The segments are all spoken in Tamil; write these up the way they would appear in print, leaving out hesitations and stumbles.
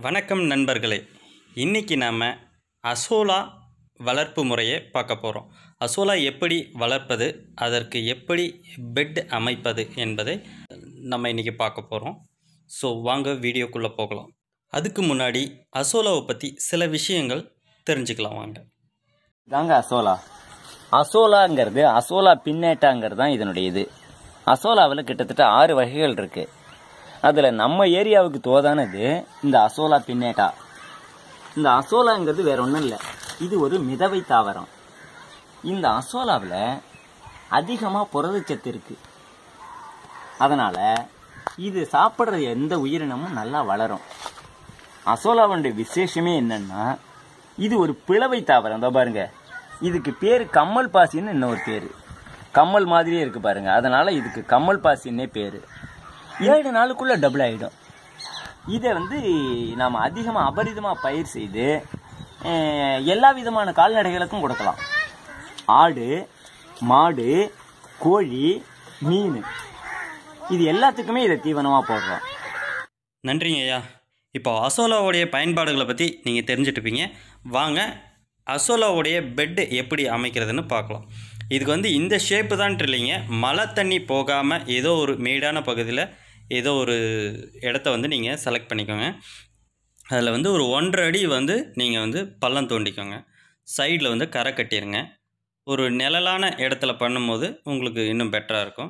வணக்கம் நண்பர்களே. இன்றைக்கி நாம் அசோலா வளர்ப்பு முறையை பார்க்க போகிறோம். அசோலா எப்படி வளர்ப்பது, அதற்கு எப்படி பெட் அமைப்பது என்பதை நம்ம இன்றைக்கி பார்க்க போகிறோம். ஸோ வாங்க வீடியோக்குள்ளே போகலாம். அதுக்கு முன்னாடி அசோலாவை பற்றி சில விஷயங்கள் தெரிஞ்சுக்கலாம் வாங்க. தாங்க அசோலாங்கிறது அசோலா பின்னேட்டாங்கிறது தான் இதனுடைய இது. அசோலாவில் கிட்டத்தட்ட 6 வகைகள் இருக்குது. அதில் நம்ம ஏரியாவுக்கு தோதானது இந்த அசோலா பின்னேட்டா. இந்த அசோலாங்கிறது வேற ஒன்றும் இல்லை, இது ஒரு மிதவை தாவரம். இந்த அசோலாவில் அதிகமாக புரதச்சத்து இருக்குது. அதனால் இது சாப்பிட்ற எந்த உயிரினமும் நல்லா வளரும். அசோலாவுடைய விசேஷமே என்னன்னா, இது ஒரு பிளவை தாவரம். இதோ பாருங்க, இதுக்கு பேர் கம்மல் பாசின்னு இன்னொரு பேர். கம்மல் மாதிரியே இருக்கு பாருங்க, அதனால இதுக்கு கம்மல் பாசின்னே பேர். 7 நாளுக்குள்ள டபுள் ஆகிடும். இதை நாம் அதிகமாக அபரிதமாக பயிர் செய்து எல்லா விதமான கால்நடைகளுக்கும் கொடுக்கலாம். ஆடு, மாடு, கோழி, மீன், இது எல்லாத்துக்குமே இதை தீவனமாக போடுறோம். நன்றிங்க ஐயா. இப்போ அசோலாவுடைய பயன்பாடுகளை பற்றி நீங்கள் தெரிஞ்சுட்டுப்பீங்க. வாங்க அசோலாவுடைய பெட்டு எப்படி அமைக்கிறதுன்னு பார்க்கலாம். இதுக்கு இந்த ஷேப்பு தான் இல்லைங்க, மழை தண்ணி போகாமல் ஏதோ ஒரு மேடான பகுதியில் ஏதோ ஒரு இடத்த நீங்கள் செலக்ட் பண்ணிக்கோங்க. அதில் ஒரு 1.5 அடி நீங்கள் பள்ளம் தோண்டிக்கோங்க. சைடில் கரை கட்டிடுங்க. ஒரு நிழலான இடத்துல பண்ணும்போது உங்களுக்கு இன்னும் பெட்டராக இருக்கும்.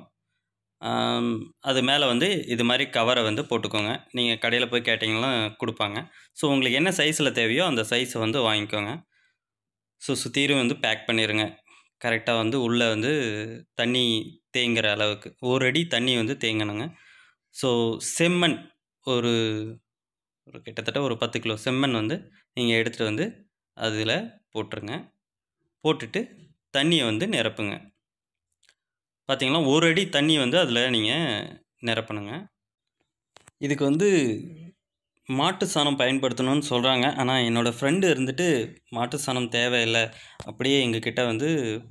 அது மேலே இது மாதிரி கவரை போட்டுக்கோங்க. நீங்கள் கடையில் போய் கேட்டிங்கன்னா கொடுப்பாங்க. ஸோ உங்களுக்கு என்ன சைஸில் தேவையோ அந்த சைஸை வாங்கிக்கோங்க. ஸோ சுற்றிலும் பேக் பண்ணிடுங்க. கரெக்டாக உள்ளே தண்ணி தேங்குற அளவுக்கு 1 அடி தண்ணி தேங்கணுங்க. ஸோ செம்மண் ஒரு கிட்டத்தட்ட ஒரு 10 கிலோ செம்மண் நீங்கள் எடுத்துகிட்டு அதில் போட்டுருங்க. போட்டுட்டு தண்ணியை நிரப்புங்க. பார்த்திங்களா, 1 அடி தண்ணி அதில் நீங்கள் நிரப்பணுங்க. இதுக்கு மாட்டு சாணம் பயன்படுத்தணும்னு சொல்கிறாங்க. ஆனால் என்னோடய ஃப்ரெண்டு மாட்டு சாணம் தேவையில்லை, அப்படியே எங்ககிட்ட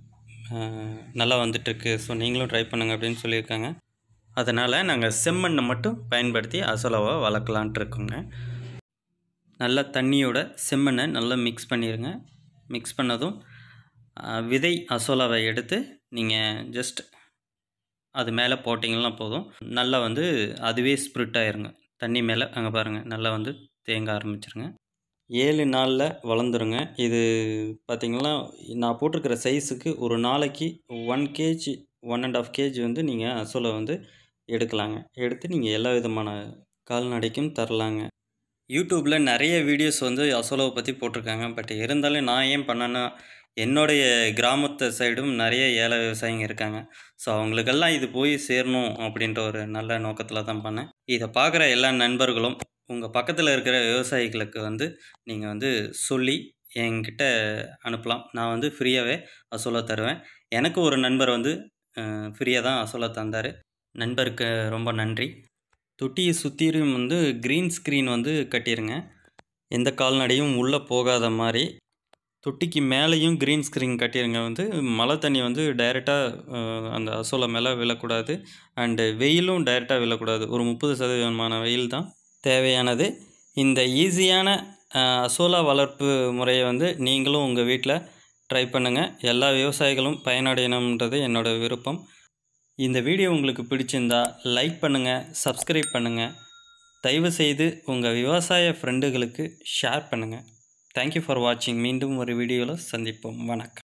நல்லா வந்துட்டுருக்கு, ஸோ நீங்களும் ட்ரை பண்ணுங்கள் அப்படின்னு சொல்லியிருக்காங்க. அதனால் நாங்கள் செம்மண்ணை மட்டும் பயன்படுத்தி அசோலாவை வளர்க்கலான்ட்டு இருக்கோங்க. நல்லா தண்ணியோட செம்மண்ணை நல்லா மிக்ஸ் பண்ணிடுங்க. மிக்ஸ் பண்ணதும் விதை அசோலாவை எடுத்து நீங்கள் ஜஸ்ட் அது மேலே போட்டிங்கன்னா போதும். நல்லா அதுவே ஸ்ப்ரிட் ஆயிருங்க தண்ணி மேலே. அங்கே பாருங்கள், நல்லா தேங்க ஆரம்பிச்சிருங்க. 7 நாளில் வளர்ந்துருங்க. இது பார்த்திங்கன்னா நான் போட்டிருக்கிற சைஸுக்கு ஒரு நாளைக்கு 1 kg 1.5 kg நீங்கள் அசோலா எடுக்கலாங்க. எடுத்து நீங்கள் எல்லா விதமான கால்நடைக்கும் தரலாங்க. யூடியூப்பில் நிறைய வீடியோஸ் அசோலாவை பற்றி போட்டிருக்காங்க. பட் இருந்தாலும் நான் ஏன் பண்ணேன்னா, என்னுடைய கிராமத்து சைடும் நிறைய ஏழை விவசாயிங்க இருக்காங்க. ஸோ அவங்களுக்கெல்லாம் இது போய் சேரணும் அப்படின்ற ஒரு நல்ல நோக்கத்தில் தான் பண்ணேன். இதை பார்க்குற எல்லா நண்பர்களும் உங்கள் பக்கத்தில் இருக்கிற விவசாயிகளுக்கு நீங்கள் சொல்லி என்கிட்ட அனுப்பலாம். நான் ஃப்ரீயாகவே அசோலா தருவேன். எனக்கு ஒரு நண்பர் ஃப்ரீயாக தான் அசோலா தந்தார். நண்பருக்கு ரொம்ப நன்றி. தொட்டியை சுற்றியும் க்ரீன் ஸ்க்ரீன் கட்டிடுங்க. எந்த கால்நடையும் உள்ளே போகாத மாதிரி. தொட்டிக்கு மேலேயும் க்ரீன் ஸ்க்ரீன் கட்டிடுங்க. மழை தண்ணி டைரெக்டாக அந்த அசோலா மேலே விழக்கூடாது. அண்டு வெயிலும் டைரெக்டாக விழக்கூடாது. ஒரு 30% வெயில் தான் தேவையானது. இந்த ஈஸியான அசோலா வளர்ப்பு முறையை நீங்களும் உங்கள் வீட்டில் ட்ரை பண்ணுங்கள். எல்லா விவசாயிகளும் பயனடையணுன்றது என்னோடய விருப்பம். இந்த வீடியோ உங்களுக்கு பிடிச்சிருந்தா லைக் பண்ணுங்கள், சப்ஸ்கிரைப் பண்ணுங்கள். தயவுசெய்து உங்கள் விவசாய ஃப்ரெண்டுகளுக்கு ஷேர் பண்ணுங்கள். தேங்க்யூ ஃபார் வாட்சிங். மீண்டும் ஒரு வீடியோவில் சந்திப்போம். வணக்கம்.